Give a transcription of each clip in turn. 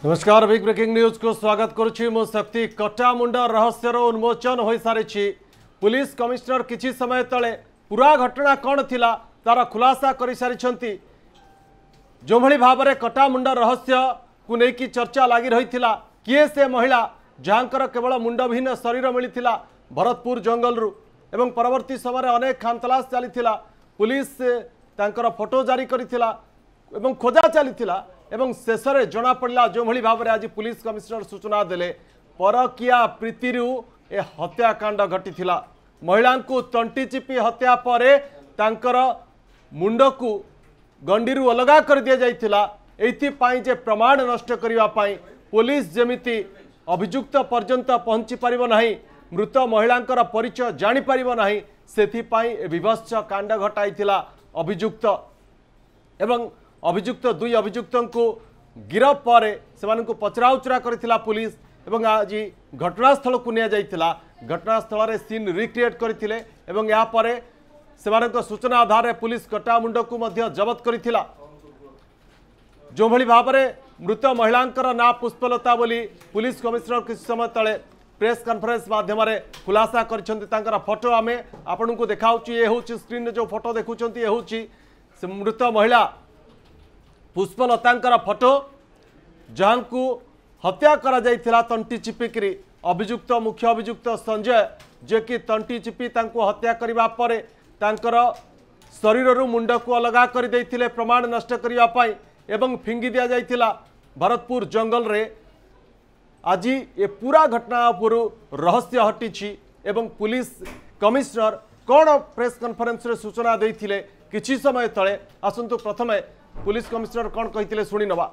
नमस्कार big breaking news को स्वागत करुछि मो शक्ति कटामुंड रहस्यर उन्मोचन हो सारी पुलिस कमिश्नर किछि समय तले पूरा घटना कौन थिला तार खुलासा कर सारी जो भली भाव में कटामुंड रहस्य को लेकिन चर्चा लगी रही किए से महिला जहाँकर केवल मुंडविहीन शरीर मिलता भरतपुर जंगल रु एवं परवर्ती समय अनेक खानतलाश चली पुलिस तांकर फोटो जारी करथिला एवं खोजा चली एवं शेष में जना पड़ा जो भली भाव में आज पुलिस कमिश्नर सूचना देले परकिया प्रीतिरु ए हत्याकांड घटी महिला को तंटी चिपी हत्या पर तांकर मुंड को गंडी अलगा कर दि जाइथिला एथिपाई जे प्रमाण नष्ट करने पुलिस जमिति अभियुक्त पर्यंत पहुंची पारिबो नाही मृत महिलांकर परिचय जानी पारिबो नाही सेथिपाई विभत्स कांड घटाइथिला अभियुक्त एवं अभियुक्त दुई अभियुक्त को गिरफ पर से पचराउचरा करथिला पुलिस एवं आज घटनास्थल को निया जाइथिला घटनास्थल रे सीन रिक्रिएट करथिले एवं या पर से सूचना आधार में पुलिस कटामुंड को मध्य जबत करथिला जो भली भाव में मृत महिलांकर ना पुष्पलता बोली पुलिस कमिश्नर किछ समय तले प्रेस कॉन्फ्रेंस माध्यम खुलासा कर फोटो आम आपन को देखा ये हूँ स्क्रीन जो फोटो देखुं ये हूँ मृत महिला पुष्पलता फोटो जहाँ को हत्या करा जाइथिला तंटी चिपिकी अभियुक्त मुख्य अभियुक्त संजय जे कि तंटी चिपी हत्या करने पर तांकर शरीर मुंड को अलगा कर देइथिले प्रमाण नष्ट करने एवं फिंगी दि जाइथिला भरतपुर जंगल रे आज ये पूरा घटना उपरू रहस्य हटिछि एवं पुलिस कमिश्नर कौन प्रेस कॉन्फ्रेंस रे सूचना देइथिले किछि समय तले आसंतु प्रथमे पुलिस कमिश्नर कौन कहिथिले सुनी नबा।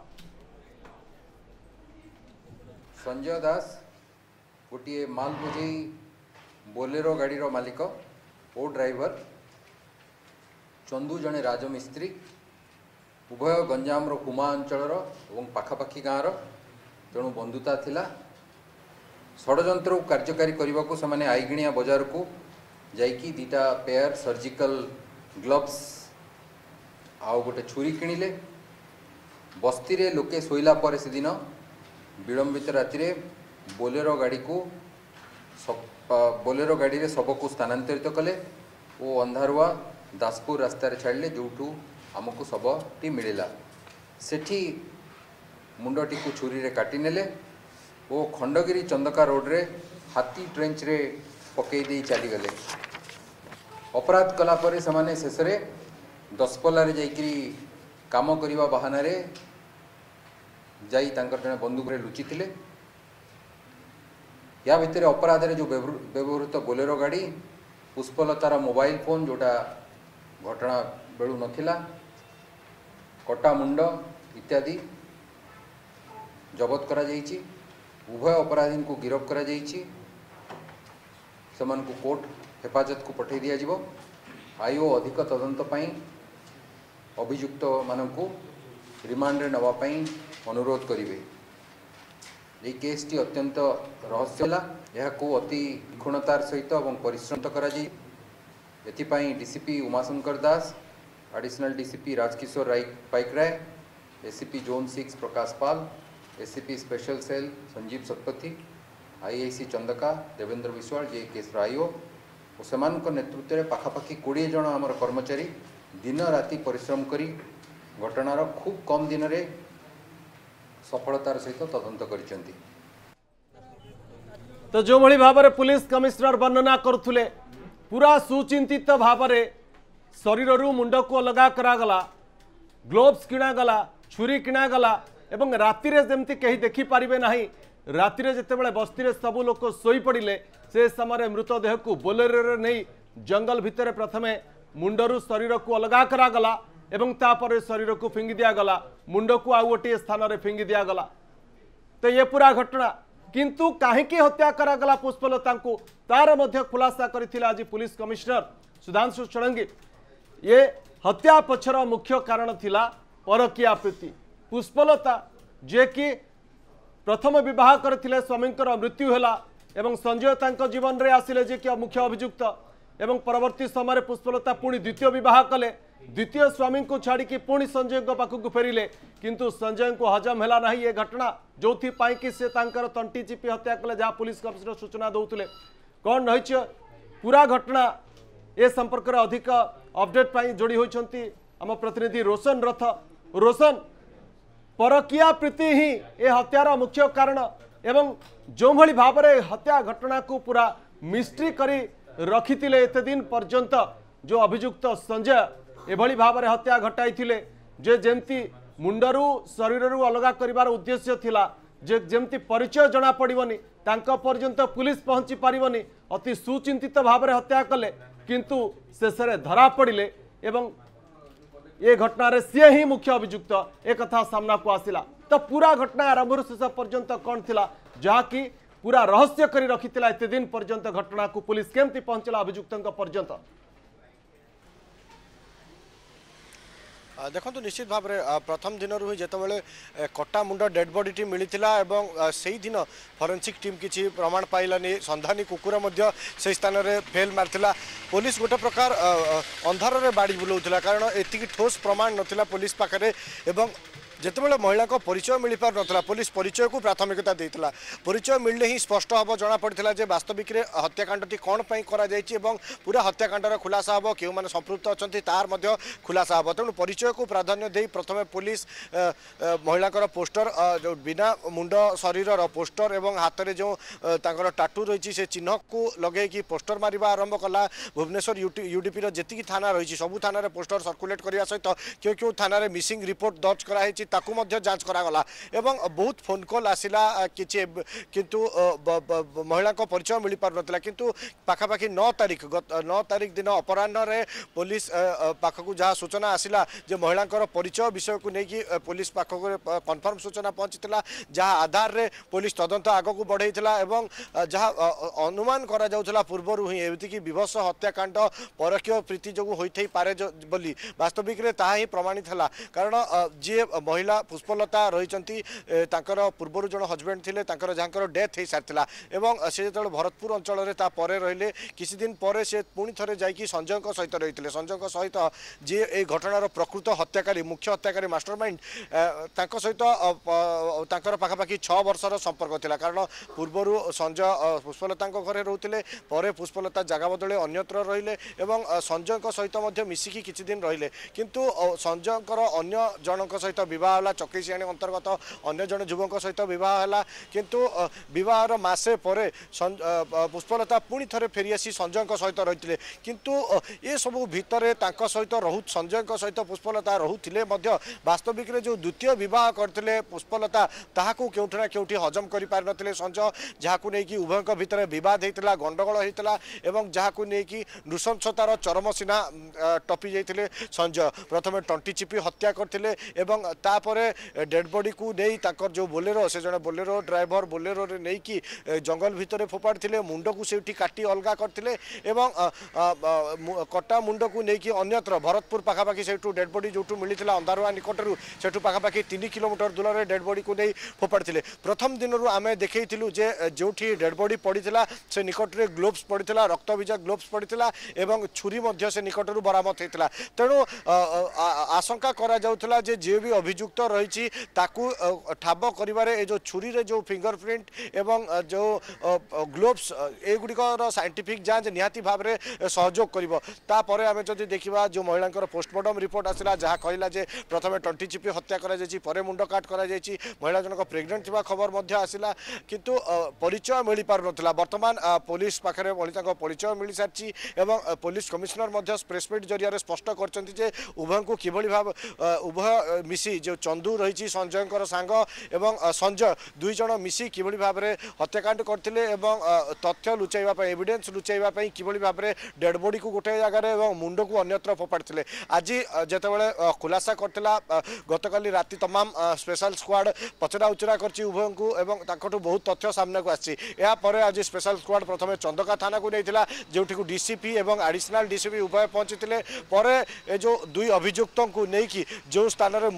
संजय दास गोटे माल बोझे बोलेरो गाड़ीर मालिक ओ ड्राइवर चंदू जड़े राजमिस्त्री उभय गंजाम कुमा अंचल पाखापाखि गाँव तेणु बंधुता थिला षड्यंत्र कार्यकारी करने को से आईगिणिया बजार को जाइकी दीटा पेयर सर्जिकल ग्लोव्स आउ गोटे छुरी किणिले बस्ती रे लोके शोला पर से दिन विलंबित राति बोलेरो गाड़ी को बोलेरो गाड़ी रे शव को स्थानांतरित कले ओ अंधारुआ दासपुर रास्तार छाड़े जोठू आमको शवटी मिलला सेठी मुंडटी को छुरी रे काटी नेले ओ खंडगिरी चंदका रोड रे हाथी ट्रेंच रे पकई दे चलीगले अपराध कला पर से शेष दसपल्ला रे जाइकरी काम करवा बहाना रे जाई तांकर जने बंदूक रे लुचि थिले या भितर अपराध रे जो व्यवहृत बोलेरो गाड़ी पुष्पलतार मोबाइल फोन जोटा घटना बेलू नथिला कटा मुंड इत्यादि जबत करा जाइछि उभय अपराधी को गिरफ्त करा जाइछि को कोर्ट हेफाजत को पठे दिया जिवो आईओ अधिक तदंत पई अभियुक्त मानकु रिमांड रे नवा पई अनुरोध करिवे। ये केस टी अत्यंत रहस्यला यह को अति निखुणतार सहित और परिश्रम करा जाई एथिपाई DCP Umashankar Das additional DCP Rajkishore Paikaray ACP zone 6 Prakash Pal ACP special cell Sanjeev Satapathy IIC Chandaka Devendra Biswal जे केस आईओ और सेमान नेतृत्व में पाखापाखि 20 जन आमर कर्मचारी दिन राति परिश्रम करी घटनार खूब कम दिन रे सफलतार सहित तदंत करिसेंती। तो जो भली भाव में पुलिस कमिश्नर वर्णना करुले पूरा सुचिंतित भाव में शरीर मुंड को अलगा करागला ग्लोव्स किणागला छुरी किणागला एवं राति जमती कहीं देखिपारे ना राति जितेबाला बस्ती सबू लोक शोई पड़े से समय मृतदेह को बोलेरो नहीं जंगल भितर प्रथमे मुंडरू शरीर को अलगा करागला एवं तापर शरीर को फिंगी दिगला मुंड को आउ गोटे स्थान में फिंगी दिगला। तो ये पूरा घटना किंतु कहीं हत्या करागला पुष्पलता को तार मध्य खुलासा करथिला आज पुलिस कमिश्नर सुधांशु षडंगी। ये हत्या पछर मुख्य कारण थिला परकिया प्रीति पुष्पलता जे कि प्रथम विवाह करथिले स्वामींकर मृत्यु हैला एवं संजय तांको जीवन रे आसिले जे कि मुख्य अभियुक्त एवं परवर्ती समय पुष्पलता पुणी द्वितीय विवाह कले द्वितीय स्वामी को छाड़ी पुणी संजय पाखक फेरिले किंतु संजय को हजम है ना ये घटना जो कि से तांकर तंटी चिपी हत्या कले जहाँ पुलिस कमिश्नर सूचना दौले कौन रही पूरा घटना ए संपर्क में अधिक अपडेट जोड़ी होती आम प्रतिनिधि रोशन रथ। रोशन, परकिया प्रीति ही ए हत्यार मुख्य कारण एवं जो भली भाव में हत्या घटना को पूरा मिस्ट्री करी रखिथिले एते दिन पर्यंत जो अभियुक्त संजय एभली भाव में हत्या घटाई जे जेमती मुंडरू शरीररू अलग करिवार उद्देश्य थिला जे जेमती परिचय जना पड़िबनी तांका पर्यंत पुलिस पहुंची पारिबनी अति सुचिंतित भाव में हत्या कले किंतु शेष में धरा पड़िले एवं ये घटना रे सी ही मुख्य अभियुक्त एक कथा सामना को आसिला। तो पूरा घटना आरंभ शेष पर्यंत कौन थिला जहाँकि पूरा रहस्य करी रखिथिला एते दिन पर्यंत घटना को पुलिस केमती पहुंचला अभियुक्त पर्यंत? देखो निश्चित भाव में प्रथम दिन रु जितेबाला कटा मुंड डेड बॉडी टी मिलता और से दिन फॉरेंसिक टीम किसी प्रमाण पाइलानी संधानी कुकुर से स्थान में फेल मार्थिला पुलिस गोटे प्रकार अंधार में बाड़ी बुलाऊला कारण एति ठोस प्रमाण नाला पुलिस पाखे एवं जितेबाला महिला को परिचय मिल पार नाला पुलिस परिचय को प्राथमिकता देता परिचय मिलने ही स्पष्ट हम जना पड़ा जे वास्तविक हत्याकांडटी कौन पर पूरा हत्याकांडर खुलासा हम क्यों मैंने संपृक्त अच्छा तार खुलासा हम तेणु परिचय को प्राधान्य दे प्रथम पुलिस महिला पोस्टर जो बिना मुंड शरीर पोस्टर और हाथ में जो टाटू रही से चिन्ह को लगे कि पोस्टर मारिबा आरंभ कला भुवनेश्वर यूडीपी जी थाना रही सबू थाना पोस्टर सर्कुलेट करने सहित क्यों क्यों थाना मिसिंग रिपोर्ट दर्ज कराई ताकू मध्य जांच करागला एवं बहुत फोन कॉल आसिला किंतु महिला को परिचय मिल पार नथिला किंतु पाखापाखि 9 तारीख दिन अपराह्न रे पुलिस पाखक जहाँ सूचना आसिला जे महिला परिचय विषय को लेकिन पुलिस पाखक कन्फर्म सूचना पहुंचीला जहाँ आधार रे पुलिस तदंत आग को बढ़ाईला एवं जहाँ अनुमान करा जाउथला पूर्वरु ही एमती विभत्स हत्याकांड परकीय प्रीति जो होई पारे बोली वास्तविक रे ताहा ही प्रमाणित हला कारण जे महिला पुष्पलता रही पूर्वर जन हजबैंड थे जहाँ डेथ हो सारी एवं से जो भरतपुर अंचल रही किसी दिन पर से पुणी थे जाकि संजय सहित रही संजय सहित जी ए घटनार प्रकृत हत्याकारी मुख्य हत्याकारी मास्टरमाइंड सहित पाखापाखि 6 वर्षर संपर्क था कारण पूर्वर संजय पुष्पलता घरे रोते पर पुष्पलता जगह बदले अन्यत्र रहिले एवं संजय सहित मिसिकी किछि दिन रहिले किंतु संजय अन्य जनक सहित बह है चक्रीशियाणी अंतर्गत अन्य जन युवक सहित बह है किंतु बहर मसे पर पुष्पलता पुणी थे फेरी आसी संजय सहित रही किंतु ये सब भितर सहित संजय सहित पुष्पलता रोते वास्तविक जो द्वितीय बह करते पुष्पलता ताकू केउठना केउठी हजम कर पार नथिले संजय जहाँ नहीं उभय भितर बद होता गंडगोल होता एवं जहाँ नहीं नृशंसतार चरम सीना टपी जाते संजय प्रथम टंटी चिपी हत्या करते तापरे डेड बॉडी को नहीं ताकर जो बोलेरो से जने बोलेरो ड्राइवर बोलेरो रे नहीं कि जंगल भितर फोपाड़ी मुंड को से काटी अलगा करते कटा मुंड को नहीं कि अन्यत्र भरतपुर पाखापाखि से डेड बॉडी जो मिलता अंधारुआ निकटू से पाखापाखि 3 किलोमीटर दूर में डेड बॉडी को नहीं फोपाड़ी प्रथम दिन आम देखु जे जो डेड बॉडी पड़ा से निकट में ग्लोव्स पड़ा रक्त भिजा ग्लोव्स पड़ा एवं छुरी से निकटू बरामद होता तेणु आशंका करा जाउथला जे जे भी अभियुक्त रही ठाब कर जो छुरी रे जो फिंगरप्रिंट एवं जो ग्लोव्स एगुड़िकर साइंटिफिक जांच निहाती भाव में सहयोग कर आम जब देखा जो महिला पोस्टमार्टम रिपोर्ट आसला जहाँ कहला जे प्रथम टंटी चिपी हत्या कर मुंड काट कर महिला जनक प्रेग्नेंट थी खबर आसला किंतु परिचय मिल पार नाला बर्तमान पुलिस पाखे महिला परिचय मिल सारी एवं पुलिस कमिश्नर प्रेसमिट जरिया स्पष्ट कर उभय को किभली भाव उभय मिसी जो चंदू रही संजय सांग एवं संजय दुई जन मिसी किभली भाव में हत्याकांड करते तथ्य लुचाइबा एविडेंस लुचाइबा किभली भाव में डेड बॉडी को गोटे जगह मुंड को अन्यत्र फोपाड़ी आज जितेबाला खुलासा करथिला गतकाली राति तमाम स्पेशल स्क्वाड पचरा उचरा कर उभय को बहुत तथ्य सामने को आपर आज स्पेशल स्क्वाड प्रथम चंदका थाना को नहीं जो डीसीपी एवं एडिशनल डीसीपी उभय पहुंची पर जो दुई अभियुक्त को लेकिन जो स्थान में मुंड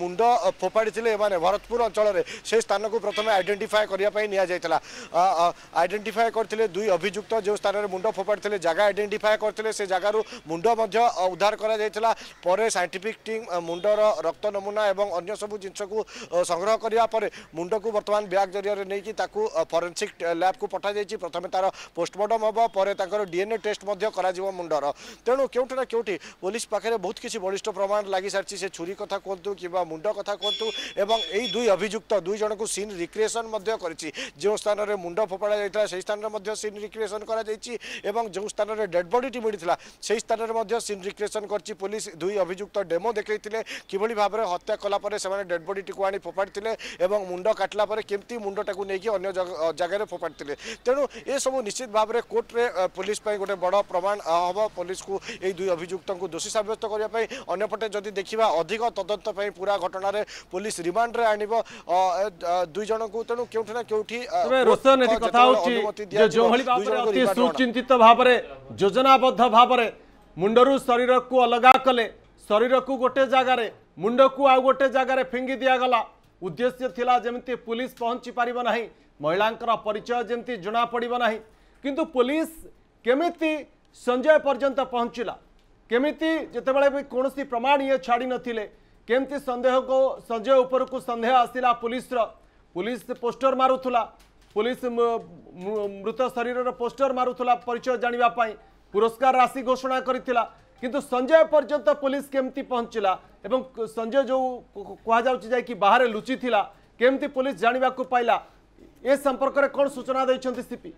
फोपाड़ी एमाने भरतपुर अंचल से स्थान को प्रथम आइडेंटिफाए करने आइडेंटिफाए करते दुई अभियुक्त जो स्थान में मुंड फोपाड़ी जगह आइडेंटिफाए करते से जगार मुंड उद्धार कर साइंटिफिक टीम मुंडर रक्त नमूना और अन्य सब जिनस को संग्रह करने मुंड को बर्तमान ब्याग जरिया नहीं फॉरेंसिक लैब को पठा जाइए प्रथम तार पोस्टमार्टम हम पर डीएनए टेस्ट मुंडर तेणु क्योंटि ना क्योंटि पुलिस पाखे बहुत किसी बलिष्ठ प्रमाण लगी सारी से छुरी कथा कहतु कि मुंड कथा कहतु एवं यही दुई अभियुक्त दुई जन को सीन रिक्रिएशन जो स्थान में मुंड फोपड़ा जाता से स्थान में सीन रिक्रिएशन कर जो स्थान में डेड बॉडी मिलता से स्थान में सीन रिक्रिएशन कर पुलिस दुई अभियुक्त डेमो देखते किभली भाव में हत्या कलापर से डेड बॉडी को आनी फोपाड़ी मुंड काटला केमती मुंडटा को लेकिन अन्य जगह फोपाड़ी तेणु ये सब निश्चित भाव में कोर्टे पुलिस गोटे बड़ प्रमाण हम पुलिस को यही दुई अभियुक्त को दोषी सब्यस्त करने अंपटे जदि देखा अधिक तदंत पूरा घटना पुलिस रिमांड रे आनिबो दुई जन को तेणु क्योंठि ना क्योंठि रोशन एति कथा होची जो भली भाव रे अति सुचिंतित भाव रे योजनाबद्ध भाव रे मुंडरू शरीर को अलगा कले शरीर को गोटे जगह रे मुंड को आ गोटे जगह रे फिंगी दिया गला उद्देश्य थिला जेमती पुलिस पहुंची पारिबो नाही महिलांकर परिचय जेमती जना पड़िबो नाही किंतु पुलिस केमिति संजय पर्यंत पहुंचला केमिति जेतेबेले भी कोनोसी प्रमाण ये छाड़ी नथिले केमती संदेह को संजय ऊपर को संदेह आसिला पुलिस पोस्टर मारुथुला पुलिस मृत शरीर पोस्टर मारुथुला परिचय जानिबा पाई पुरस्कार राशि घोषणा करिथिला किंतु संजय पर्यंत पुलिस केमती पहुंचला एवं संजय जो कहा जाउची जाय कि बाहर लुचि थिला केमती पुलिस जानिबा को पाइला ए संपर्क रे कोन सूचना दैछंती सीपी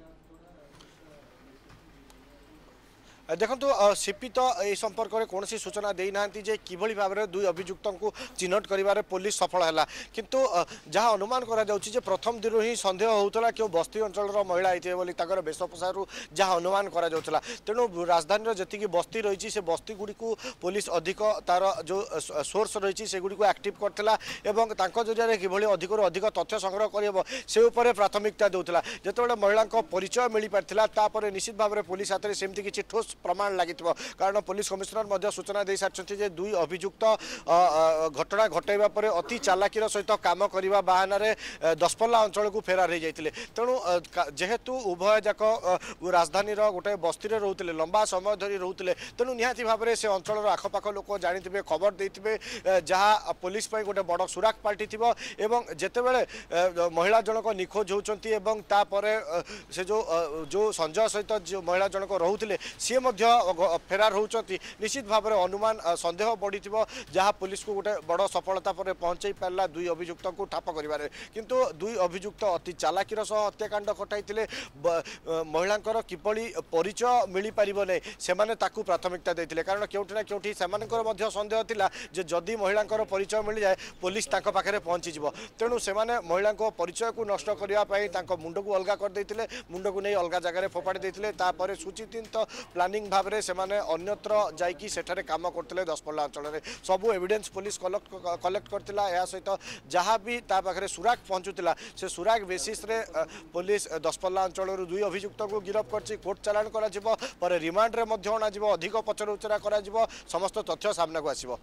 देखो सीपी तो यह संपर्क में कौन सी सूचना देना जे किभली भाव में दुई अभियुक्त को चिन्हट कर पुलिस सफल है किंतु जहाँ अनुमान कर प्रथम दिन ही सन्देह होता कि बस्ती अंचल महिला होती बेश पोषार जहाँ अनुमान कर तेणु राजधानी जी बस्ती रही से बस्ती गुड़ी को पुलिस अधिक तार जो सोर्स रही से गुड़ी को एक्टिव करता जरिए किभली अधिक अधिक तथ्य संग्रह कर से प्राथमिकता देउथला जेतेबेले महिला परिचय मिल पार निश्चित भाव में पुलिस हाथ में सेमती किसी ठोस प्रमाण लगी कारण पुलिस कमिशनर सूचना दे सारी दुई अभियुक्त घटना घटाइबा पर अति चालाकीर सहित काम करने बाहाना दशपल्ला अंचल को फेरार हो जाते तेणु जेहेतु उभय जाक राजधानी गोटे बस्ती में रोते लंबा समय धरी रोते तेणु निहाती भाव में से अंचल आखपाख लोक जानी खबर देते जहाँ पुलिस गोटे बड़ सुराक पाल्टी जितेबले महिला जनक निखोज होती से जो संजय सहित जो महिला जनक रोते सी फेरार होती निश्चित भाव में अनुमान संदेह बढ़ी जहाँ पुलिस को गोटे बड़ सफलता पर पहुंचाई पारा दुई अभियुक्त को ठाप कर किंतु दुई अभियुक्त अति चालाकीर सह हत्याकांड घटाई महिला किपरि परिचय मिल पार नहीं से प्राथमिकता देते कारण क्योंटि ना क्योंटि से सन्देह थिला जे जदि महिला परिचय मिल जाए पुलिस पाखे पहुंचीज तेणु से महिला परिचय को नष्ट करने मुंड को अलग करते मुंड को नहीं अलग जगह फोपाड़ी देते सुचिंतित प्लानिंग भाव में सेमाने अन्यत्र जाइकी सेठारे काम करते दशपल्ला अंचल में सबू एविडेंस पुलिस कलेक्ट करथिला या सहित जहाँ भी ता पाखरे सुराग पहुँचुला से सुराग बेसिस रे पुलिस दशपल्ला अंचल दुई अभियुक्त को गिरफ्त कर कोर्ट चालाण कर रिमांड रे अणाजिबो अधिक पचरउचरा कर समस्त तथ्य सामने को आसिबो।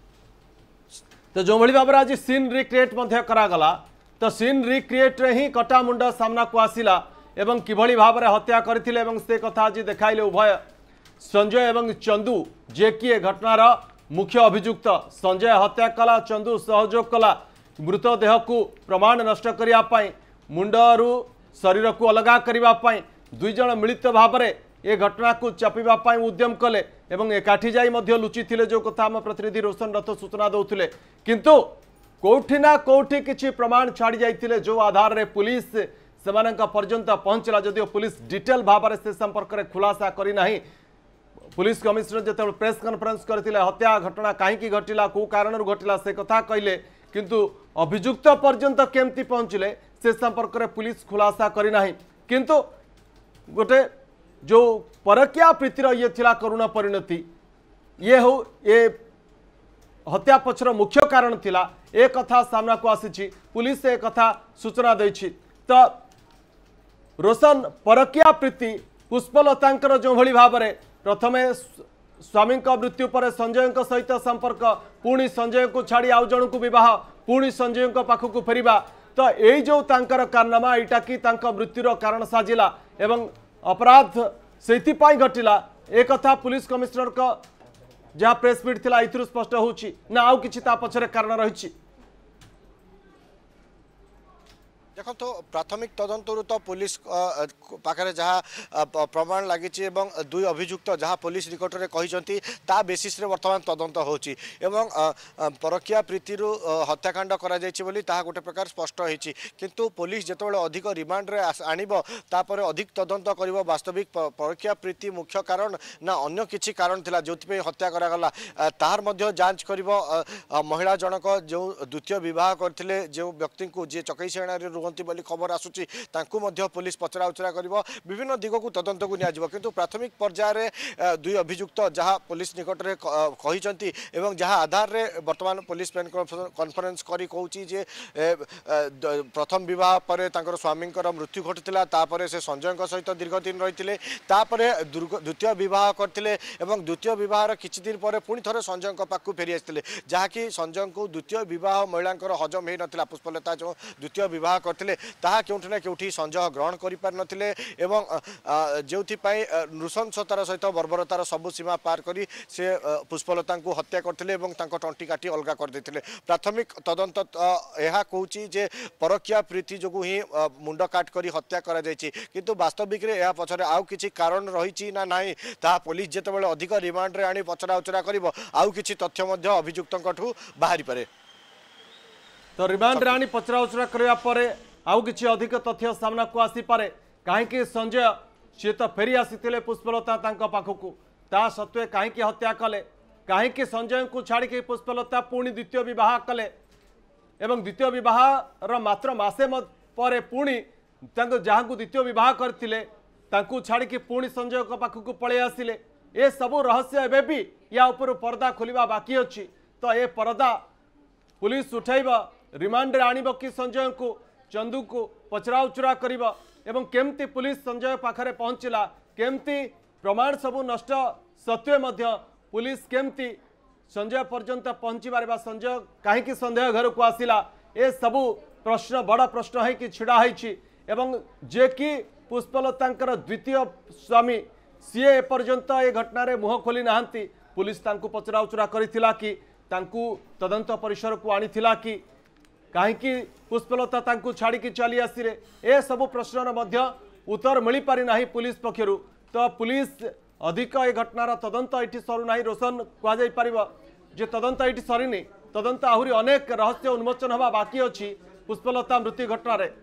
तो जो भाव में आज सीन रिक्रिएट करागला तो सीन रिक्रिएट रे ही कटा मुंड सामना को आसिला एवं किभली भाव में हत्या करथिले एवं से कथा आज देखाइले उभय संजय एवं चंदू जे कि घटनार मुख्य अभियुक्त संजय हत्या कला चंदू सहयोग कला मृतदेह को प्रमाण नष्ट करने मुंडरू शरीर को अलगा करने दुई जन मिलित भाव में ए घटना को चापिबा उद्यम कले एवं एकाठी जाई मध्य लुचि थिले जो कथा आम प्रतिनिधि रोशन रथ सूचना दौले किंतु कोठी ना कोठी किछि प्रमाण छाड़ी जाइथिले जो आधार रे पुलिस सेमानक पर्यंत पहुंचला जदिओ पुलिस डिटेल भाव में से संपर्क में खुलासा करी नाही पुलिस कमिशनर जो प्रेस कॉन्फ्रेंस करते हत्या घटना कहीं घटला कौ कारण घटला से कथा कहले किंतु अभियुक्त पर्यंत केमती पहुंचले से संपर्क में पुलिस खुलासा करना किंतु गोटे जो परकिया प्रीतिर ये थिला करुण परिणति ये हो ये हत्या पछर मुख्य कारण थिला ए कथा सामना को आसी पुलिस ए कथा सूचना देछि तो रोशन परकिया प्रीति पुष्पलतांकर जो भली भाव में प्रथमे स्वामी मृत्यु पर संजय सहित संपर्क पुणी संजय को छाड़ी आउ जन को बह पुणी संजय पाखक फेरिबा तो यही जो तांकर कारनामा एटा कि मृत्युर कारण साजिला एवं अपराध से घटिला एक कथा पुलिस कमिश्नर का जहाँ प्रेस मीट थिला इथुरु स्पष्ट होउची ना आउ किछि ता पछरे कारण रहिछि। देखो तो प्राथमिक तदंतरु तो पुलिस पाखे जहाँ प्रमाण लगी दुई अभियुक्त जहाँ पुलिस निकट में कहते ता बेसिस रे वर्तमान तदंत होची एवं परकिया प्रीति हत्याकांड करा जायछि बोली ताहा गोटे प्रकार स्पष्ट होईछि किंतु पुलिस जेतेबेले अधिक रिमांड रे आनिबो तापर अधिक तदंत करिवो वास्तविक परकिया प्रीति मुख्य कारण ना अन्य किछि कारण थिला जोथि हत्या करा गला तार मध्य जांच करिवो महिला जनक जो द्वितीय विवाह करथिले जो व्यक्ति को जे चकईसेणा रे रुहंती बोली खबर आसुची तांकु मध्य पुलिस पचरा उचरा करिवो विभिन्न दिग को तदंत को नियाजिवो किंतु प्राथमिक पर्याय रे दुई अभियुक्त जहाँ पुलिस निकट रे कहिसंती एवं जहाँ आधार रे वर्तमान पुलिस प्रेस कॉन्फ्रेंस करी कहूची जे प्रथम विवाह पर तांकर स्वामींकर मृत्यु घटिला तापर से संजय सहित दीर्घ दिन रहिथिले तापर द्वितीय विवाह करथिले एवं द्वितीय विवाह किछि दिन पर पुणी थरे संजय पाखु फेरी आस्थिले जहाँकि संजय को द्वितीय विवाह महिलांकर हजम हे नथिला पुष्पलता जो द्वितीय विवाह करथिले ताहा केउठी ना केउठी संजय ग्रहण करि पार नथिले एवं जेउथिपाई नृशंसतार सहित बर्बरतार सबु सीमा पार करी से पुष्पलता को हत्या करथिले एवं तांको टंटी काटी अलगा कर देथिले। प्राथमिक तदंत एहा कहूची जे परकिया प्रीति जोगु ही मुंड काट करी हत्या करा जायछि किंतु वास्तविक रे एहा पछरे आउ किछि कारण रहिछि ना नाही ता पुलिस जेतेबेले अधिक रिमांड रे आनी पचरा उचरा करिवो आउ किछि तथ्य मध्य अभियुक्तंकठु बाहरी पारे। तो रिमांड राणी पचरा उचरा करबा परे आउ किछि अधिक तथ्य सामना को आसी पारे काहेकि संजय सी तो फेरी आसीथिले पुष्पलता तांका पाखकु ता सत्वे काहेकि हत्या कले काहेकि संजय को छाड़ी पुष्पलता पुणी द्वितीय विवाह कले एवं द्वितीय विवाह र मात्र मासे परे पुणी जहाँ को द्वितीय विवाह करथिले तांकु छाड़ी पुणी संजय पाखकु पळे आसिले ए सबु रहस्य एबे भी या ऊपर पर्दा खोलिबा बाकी अछि तो ए पर्दा पुलिस उठाइबा रिमांड रे आनिबो कि संजय को चंदू को पचरा उचरा करिबा एवं केमती पुलिस संजय पाखरे पहुंचला केमती प्रमाण सबु नष्ट सत्वे मध्य पुलिस केमती संजय पर्यंत पहुंची बारे संजय कहीं संदेह घर को आसिला ए सबु प्रश्न बड़ प्रश्न है कि छिड़ा है एवं जे कि पुष्पलतांकर द्वितीय स्वामी सी एपर्यंत ए घटना रे मुह खोली नाहंती पुलिस तांकु पचरा उचरा करिथिला कि तांकु तदंत परिसर को आनिथिला कि कहीं पुष्पलता तांकु छाड़ी की चली आसिरे ए सबु प्रश्नर मध्य उत्तर मिल पारि नाही पुलिस पक्षरु तो पुलिस अधिक ए घटनार तदंत ये सरू ना रोशन कह जे तदंत ये सरीनी तदंत आहरी अनेक रहस्य उन्मोचन हवा बाकी अच्छी पुष्पलता मृत्यु घटना रे।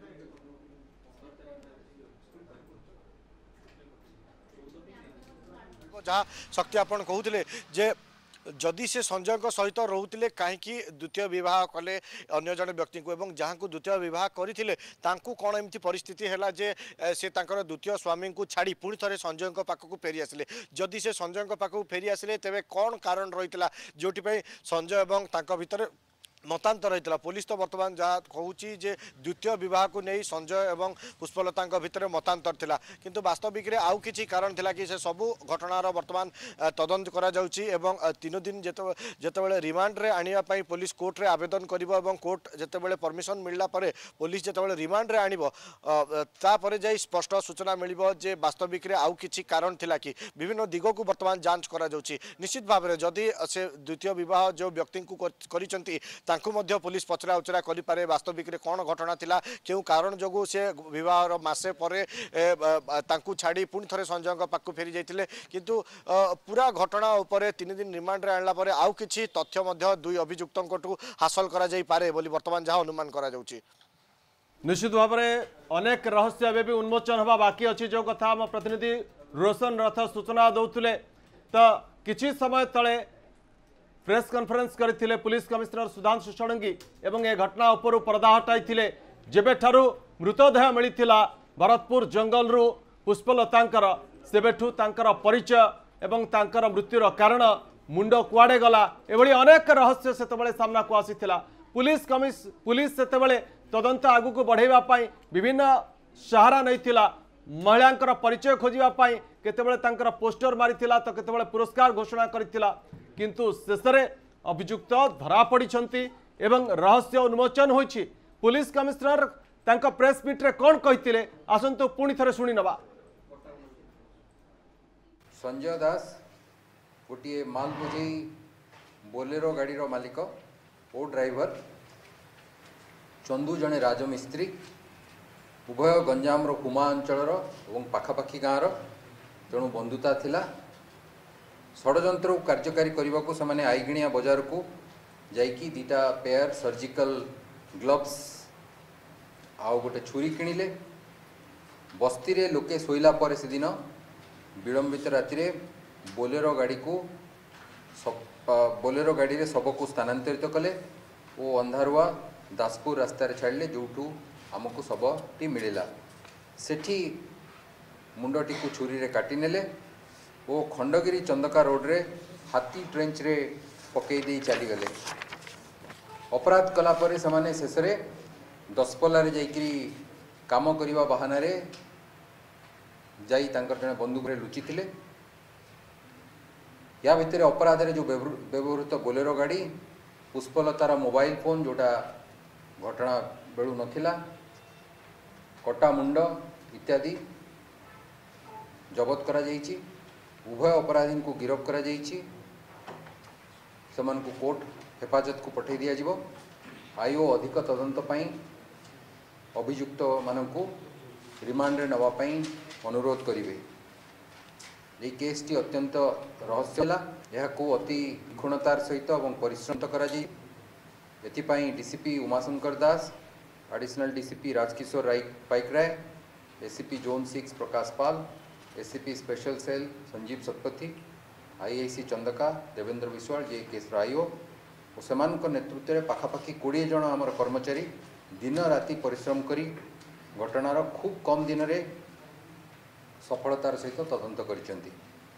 जहाँ शक्ति आपण कहते जे जदि से संजय सहित रोते कहीं द्वितीय विवाह कले अन्य जन व्यक्ति को एवं जहाँ को द्वितीय विवाह करते कौन एमती परिस्थिति है जे से द्वितीय स्वामी को छाड़ी पुणी थे संजय पाखक फेरी आसिले जदि से संजय पाखक फेरी आसिले तेरे कौन कारण रही जो संजय और भितर मतांतर होता पुलिस तो बर्तमान जहाँ कहूँ जे द्वितीय विवाह को नहीं संजय एवं पुष्पलता भितर मतांतर थिला किंतु वास्तविक रे आउ किछि कारण थिला कि से सबु घटनार वर्तमान तदंत करा जाउची एवं 3 दिन जेतेबेले रिमांड रे आनिया पई पुलिस कोर्ट रे आवेदन करिवो एवं कोर्ट जेतेबेले परमिशन मिलला परे पुलिस जेतेबेले रिमांड रे आनिवो ता परे जाई स्पष्ट सूचना मिलिवो जे वास्तविक रे आउ किछि कारण थिला कि विभिन्न दिगो को वर्तमान जांच करा जाउची निश्चित भाव रे जदि से द्वितीय विवाह जो व्यक्ति को करिसंती तांकु मध्य पुलिस पचरा उचरा करि पारे वास्तविक रे कौन घटना थिला केउ कारण जगु से विवाह मासे परे तांकु छाड़ी पुणी थरे संजय पाखु फेरी जाइतिले किंतु पूरा घटना उपरे 3 दिन रिमांड रे आनला परे आउ किछि तथ्य मध्य दुई अभियुक्तंकटु हासिल करा जाई पारे बोली वर्तमान जहाँ अनुमान करा जाउची। निश्चित भाव में अनेक रहस्य एवं भी उन्मोचन हवा बाकी अच्छी जो कथा आम प्रतिनिधि रोशन रथ सूचना दौले तो किछि समय तले प्रेस कॉन्फ्रेंस करथिले पुलिस कमिश्नर सुधांशु षडंगी एवं ए घटना उपर पर्दा हटाई जेबे ठारू मृतदेह मिलिथिला भरतपुर जंगल रु पुष्पलतांकर सेबेठू तांकर परिचय एवं तांकर मृत्युर कारण मुंड कुआडे गला एभली अनेक रहस्य सेतबेले सामना को आसीथिला पुलिस सेतबेले तदंत आगु को बढ़ाइबा पई विभिन्न सहारा नैथिला महिलांकर परिचय खोजापी केतबेले पोस्टर मारिथिला तो केतबेले पुरस्कार घोषणा करिथिला किंतु शेषरे अभियुक्त धरा पड़िछंती एवं रहस्य उन्मोचन होइछि। पुलिस कमिश्नर तांका प्रेस मीट रे कोन कहिथिले आसंतु पुणी थरे सुनी नबा। संजय दास गोटे माल बोझेई बोलेरो गाड़ीर मालिक ओ ड्राइवर, चंदू जड़े राजमिस्त्री, उभय गंजाम कुमा अंचल पाखापाखि गाँव तेणु बंधुता थिला। षड्यंत्र कार्यकारी करने को से आईगिणिया बजार को जाइकी दीटा पेयर सर्जिकल ग्लोव्स आउ गोटे छुरी किणिले। बस्ती रे लोके शोला पर से दिन विलंबित राति बोलेरो गाड़ी को बोलेरो गाड़ी रे शव को स्थानांतरित कले और अंधारुआ दासपुर रास्तार छाड़े जो आमको शवटी मिलला। सेठी मुंडटी को छुरी रे काटी नेले ओ खंडगिरी चंदका रोड रे हाथी ट्रेंच रे पकई दे चलीगले। अपराध कला परे समाने शेषरे दसपल्ला रे जाइकरी काम करवा बहाना रे जाई तांकर जने बंदूक रे लुचि थिले। या भितर अपराध रे जो व्यवहृत बोलेरो गाड़ी, पुष्पलतार मोबाइल फोन जोटा घटना बेलू नथिला, कटा मुंड इत्यादि जबत करा जाइछि। उभय अपराधी को गिरफ्त करा जाइछि। सेमानकु कोर्ट हेफाजत को पठै दिया जिवो। आईओ अधिक तदंत पई अभियुक्त मानकु रिमांड रे नवा पई अनुरोध करिवे। ये केस टी अत्यंत रहस्यला, यह को अति निखुणतार सहित और परिश्रम करा जाई। एथिपाई DCP Umashankar Das, additional DCP Rajkishore Paikaray, ACP zone 6 Prakash Pal, ACP special cell Sanjeev Satapathy, IIC Chandaka Devendra Biswal जे केस आईओ और सेमान नेतृत्व में पाखापाखि 20 जन आमर कर्मचारी दिन राति परिश्रम करी घटनार खूब कम दिन रे सफलतार सहित तदंत करिसेंती।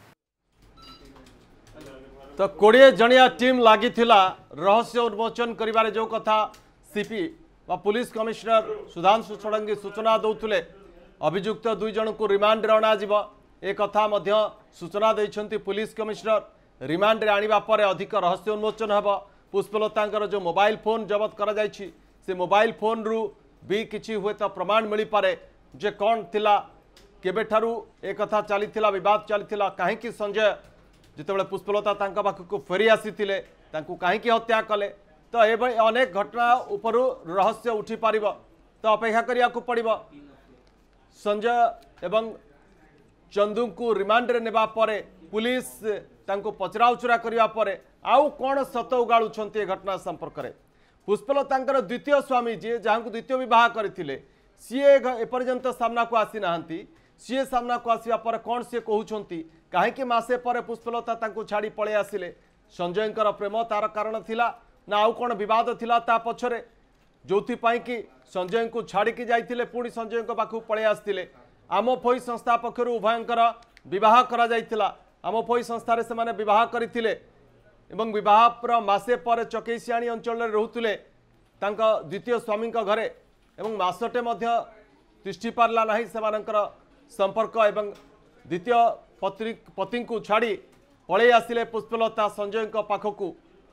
तो 20 जनिया टीम लगी रहस्य उन्मोचन करिबारे जो कथा सीपी व पुलिस कमिश्नर सुधांशु षडंगी सूचना दौले अभियुक्त 2 जन को रिमांड रे अणा जिवो ए कथा मध्य सूचना दैछंती पुलिस कमिश्नर। रिमांड रे आनिबा परे अधिक रहस्य उन्मोचन हबो। पुष्पलतांकर जो मोबाइल फोन जबत करा जायछि से मोबाइल फोन रु भी किछि हुए तो प्रमाण मिली पारे जे कौन थिला केबे ठारू ए कथा चलीथिला विवाद चलीथिला काहेकि संजय जितेबाला पुष्पलता तांका पाखकु फेरी आसीथिले तांकु काहेकि हत्या कले। तो ए अनेक घटना उपरु रहस्य उठी पारिबो तो अपेक्षा करिया को पड़िबो। संजय एवं चंदू को रिमांड रे नेबा परे पुलिस तांको पचराउचरा करिया परे आउ कोन सत उगाळुछंती ए घटना संपर्क रे। पुष्पलतांकर द्वितीय स्वामी जे जहां को द्वितीय विवाह करथिले सीए एपर्यंत सामना को आसी नाहंती। सीए सामना को आसिया पर कौन सी कहउछंती काहेकि मासे पर पुष्पलता तांको छाड़ी पळे आसिले। संजयंकर प्रेम तार कारण थिला ना आउ कोन विवाद थिला ता पछरे जोथि पाई कि संजय को छाड़ी की जाइथिले पुणी संजय को पाखु पळे आस्तिले। आमफोई संस्था पक्षरु उभयंकर विवाह करा जाइथिला। आमफोई संस्था रे से माने विवाह करिथिले एवं विवाह पर मासे पर चकेसियाणी अंचल रे रहुथिले तांका द्वितीय स्वामी घरे एवं मासटे मध्य तिष्ठि पारला नाही सेमानंकर संपर्क एवं द्वितीय पति को छाड़ी पळे आसिले पुष्पलता संजय पाखकु।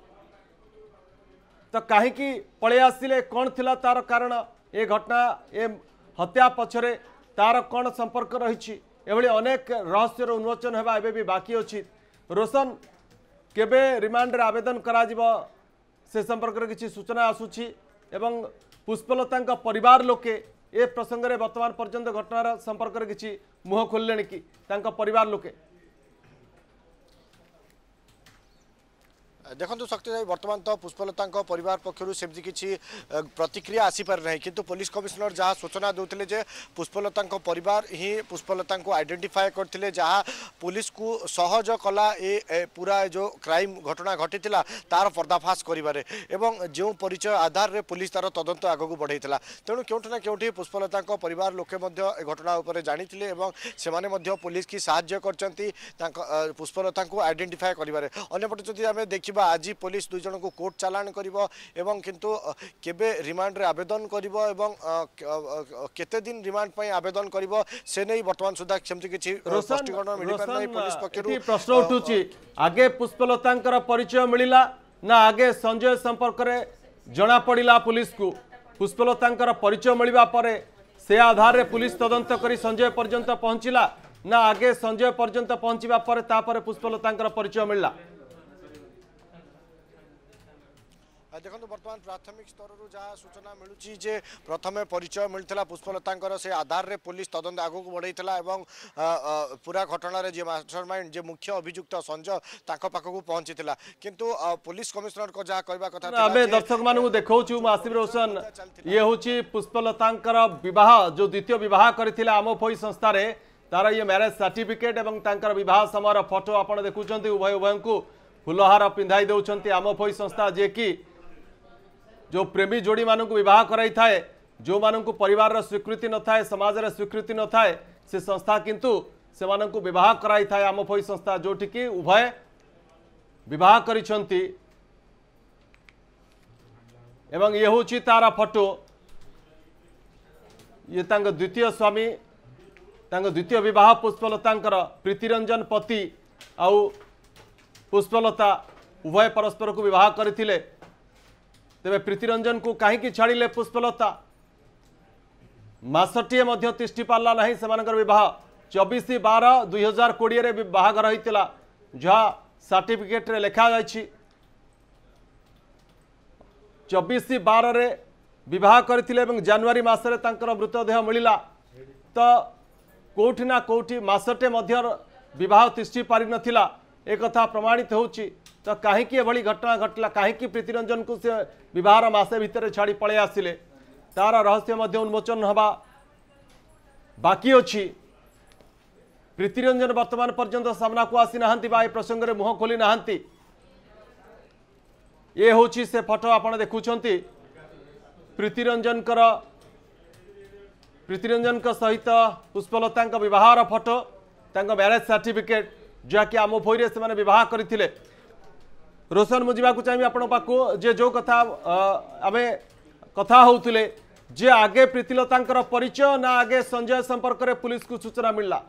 तो कहीं पळे आसिले कौन थिला तार कारण ए घटना ए हत्या पछरे तार कौन संपर्क रही एभली अनेक रहस्यर उन्मोचन होगा एबे भी बाकी अछि। रोशन केबे रिमांड रे आवेदन करा जिवो से संपर्क रे किछि सूचना आसुछि एवं पुष्पलता परिवार लोके ए प्रसंग रे वर्तमान पर्यंत घटनार संपर्क रे किछि मुह खोललेनि कि तांका परिवार लोके। देखो शक्ति बर्तमान तो पुष्पलता परिवार पक्षर सेमती किसी प्रतिक्रिया आसीपार ना कि पुलिस कमिश्नर जहाँ सूचना देते जे पुष्पलता परिवार ही पुष्पलता को आइडेंटिफाए करते जहाँ पुलिस को सहज कला ए पूरा जो क्राइम घटना घटी तार पर्दाफाश करें जो परिचय आधार रे पुलिस तार तदंत आगक बढ़ाई तेणु क्योंठि ना क्योंठि पुष्पलता परिवार लोके घटना उपर जानी से पुलिस की साहाय्य कर पुष्पलता को आइडेंटिफाए करें। अंपटे जदि आम देखा देखा आज पुलिस दुई जन को कोर्ट चालाण कर किंतु केबे रिमांड रे आवेदन केते दिन रिमांड पर आवेदन कर से नहीं वर्तमान सुधा सेमती किछि स्पष्टीकरण मिल पार नहीं पुलिस पक्षरु प्रश्न उठुची आगे पुष्पलतांकर परिचय मिलिला ना आगे संजय संपर्क रे जना पड़िला पुलिस को पुष्पलतांकर परिचय मिलवा परे से आधार रे पुलिस तदंत करी संजय पर्यंत पहुंचिला ना आगे संजय पर्यंत पहुंचवा परे तापरे पुष्पलतांकर परिचय मिलला देखो बर्तमान प्राथमिक स्तर जहाँ सूचना मिलूँ जे प्रथमे परिचय मिलता पुष्पलता से आधार रे पुलिस तदंत आगू बढ़ाई एवं पूरा घटना जी मास्टरमाइंड जे मुख्य अभियुक्त संजय पाखक पहुंची किंतु पुलिस कमिश्नर को जहाँ कहवा कथा आमे दर्शक मानू देखौछु आसिफ रोशन ये होची पुष्पलतांकर विवाह जो द्वितीय विवाह करथिला आमोफोई संस्था रे तार ये मैरेज सर्टिफिकेट एवं तांकर विवाह समय फोटो आपण देखुचंती उभय उभय को फुलहार पिंधाई दउचंती आमोफोई संस्था जे कि जो प्रेमी जोड़ी मानक विवाह कराई थाए जो मानक परिवार रा स्वीकृति न थाए समाज रा स्वीकृति न थाए से संस्था किंतु से मानक विवाह कराई थाए आमोफोई संस्था जोठी कि उभय विवाह करिसंती एवं ये होची तारा फोटो ये तांग द्वितीय स्वामी तांग द्वितीय विवाह पुष्पलतांकर प्रीतिरंजन पति आउ पुष्पलता उभय परस्पर को विवाह करथिले तेरे प्रीतिरंजन को कहीं छाड़िले पुष्पलता मासटीए मध्य तिष्टि पार्ला नहीं सेमानकर विवाह 24/12/2020 रे बाहागर होइतिला जहाँ सर्टिफिकेट रे लिखा जाइछि 24/12 रे विवाह करथिले एवं जनवरी मासरे तांकर मृतदेह मिलिला तो कोठी ना कोठी मासटे मध्य विवाह तिष्टि पारि नथिला एक कथा प्रमाणित होउछि तो कहीं एभली घटना घटला कहीं प्रीतिरंजन को से विवाह मासे भितर छाड़ी पड़े आसिले तार रहस्य मध्य उन्मोचन हवा बाकी अच्छी प्रीतिरंजन वर्तमान पर्यंत सामना को आसी नाहंती बा ए प्रसंग रे मुह खोली नाहंती ये होची से फोटो आपण देखुछंती प्रीतिरंजन सहित पुष्पलता विवाहर फोटो तांको मैरेज सर्टिफिकेट जहाँकि आमोफोई रे से विवाह करथिले रोशन मुझा चाहिए आपण पाखु जे जो कथा आमे कथा होउथिले जे आगे प्रीतिलतांकर परिचय ना आगे संजय संपर्क रे पुलिस को सूचना मिलला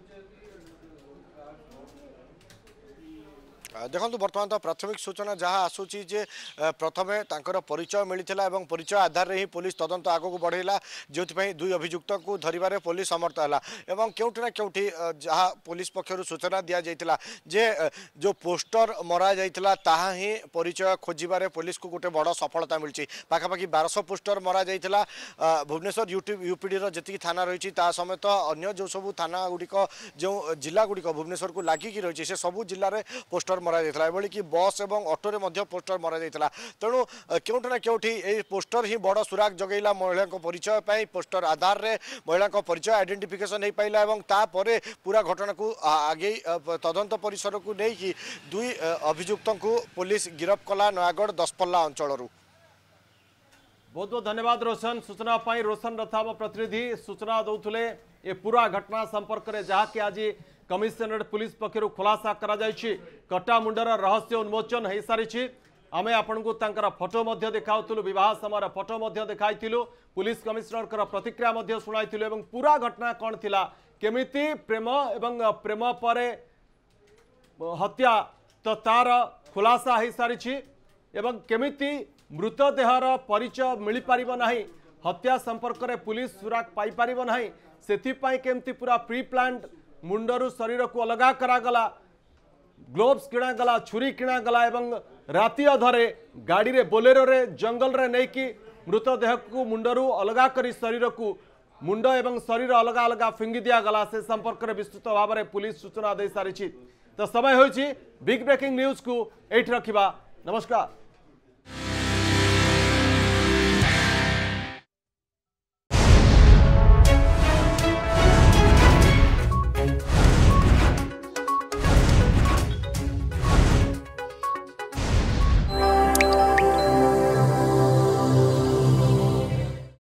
देखो बर्तमान तो प्राथमिक सूचना जहाँ आसूची जे प्रथमे तांकर परिचय मिलता और परिचय आधार रे ही पुलिस तदंत आगक बढ़ेला जो दुई अभियुक्त को धरवे पुलिस समर्थ है एवं केउठी ना केउठी जहाँ पुलिस पक्षर सूचना दि जाइतिला जे जो पोस्टर मरा जाइतिला ताहा ही परिचय खोजिबारे पुलिस को गोटे बड़ सफलता मिलची पाखापाखि 1200 पोस्टर मरा जाइतिला भुवनेश्वर यूपीडी रो जति थाना रही समेत अन्य जो सब थाना गुड़िक जो जिला गुड़िक भुवनेश्वर को लागिकी रही से सबू जिले में पोस्टर मरा जाइतिला एबोली कि बस एवं ऑटो रे मध्य पोस्टर मरा जाइतिला तेणु केउठी ना केउठी ए पोस्टर ही बड़ सुराग जगैला महिला परिचय पाई पोस्टर आधार रे महिला परिचय आइडेंटिफिकेशन हो पाइला एवं तापरे पूरा घटना को आगे तदंत परिसर को नहीं कि दुई अभियुक्त को पुलिस गिरफ्त कला नयागढ़ दसपल्ला अंचल। बहुत बहुत धन्यवाद रोशन सूचना पाई रोशन रथाम प्रतिनिधि सूचना दौले ए पूरा घटना संपर्क में जहाँ कि आज कमिशनरेट पुलिस पक्षर खुलासा कटा मुंडर रहस्य उन्मोचन हो सारी आमे आपन को तांकर फोटो मध्य देखाउतलु विवाह समय फोटो मध्य देखाइतिलु पुलिस कमिशनर प्रतिक्रिया शुणाइतिलु एवं पूरा घटना कौन थिला केमिति प्रेम एवं प्रेम परे हत्या तो तार खुलासा हो सारी एवं केमिति मृतदेहर परिचय मिल पारिब नाही हत्या संपर्क में पुलिस सुराग पाई पारिब नाही सेथिपाई केमती पूरा प्री प्लान मुंडरू शरीर को अलगा करागला ग्लोव्स किणागला छुरी किणागला एवं राति अधरे गाड़ी रे बोलेरो रे जंगल रे नहीं कि मृतदेह को मुंडरू अलगा करी शरीर को मुंड एवं शरीर अलग अलग फिंगी दिगला से संपर्क में विस्तृत भाव में पुलिस सूचना दे सारी तो समय होइछि बिग ब्रेकिंग न्यूज को एठ रखिबा। नमस्कार।